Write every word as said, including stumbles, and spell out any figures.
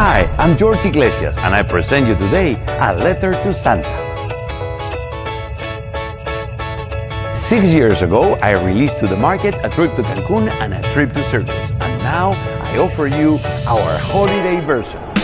Hi, I'm George Iglesias, and I present you today a letter to Santa. Six years ago, I released to the market a trip to Cancun and a trip to Circus, and now I offer you our holiday version.